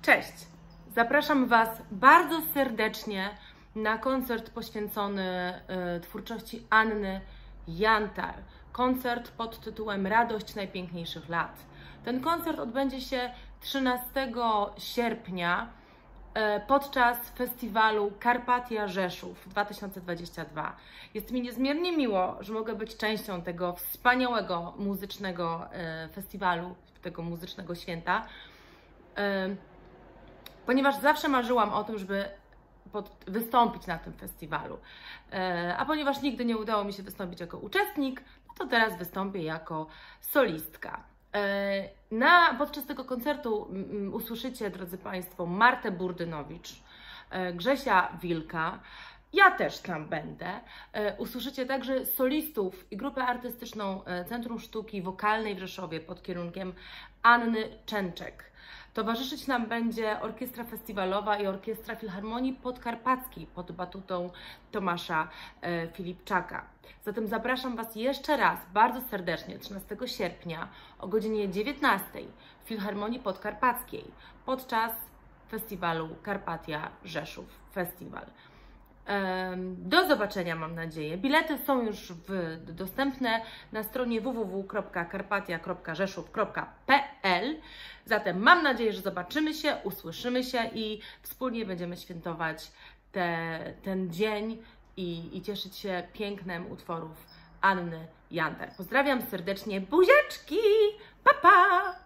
Cześć! Zapraszam Was bardzo serdecznie na koncert poświęcony twórczości Anny Jantar. Koncert pod tytułem Radość najpiękniejszych lat. Ten koncert odbędzie się 13 sierpnia podczas festiwalu Karpatia Rzeszów 2022. Jest mi niezmiernie miło, że mogę być częścią tego wspaniałego muzycznego festiwalu, tego muzycznego święta, ponieważ zawsze marzyłam o tym, żeby wystąpić na tym festiwalu. A ponieważ nigdy nie udało mi się wystąpić jako uczestnik, to teraz wystąpię jako solistka. Podczas tego koncertu usłyszycie, drodzy Państwo, Martę Burdynowicz, Grzesia Wilka, ja też tam będę. Usłyszycie także solistów i grupę artystyczną Centrum Sztuki Wokalnej w Rzeszowie pod kierunkiem Anny Częczek. Towarzyszyć nam będzie Orkiestra Festiwalowa i Orkiestra Filharmonii Podkarpackiej pod batutą Tomasza Filipczaka. Zatem zapraszam Was jeszcze raz bardzo serdecznie 13 sierpnia o godzinie 19 w Filharmonii Podkarpackiej podczas festiwalu Karpatia Rzeszów Festiwal. Do zobaczenia, mam nadzieję. Bilety są już dostępne na stronie www.karpatia.rzeszów.pl. Zatem mam nadzieję, że zobaczymy się, usłyszymy się i wspólnie będziemy świętować ten dzień i cieszyć się pięknem utworów Anny Jantar. Pozdrawiam serdecznie, buziaczki, pa pa!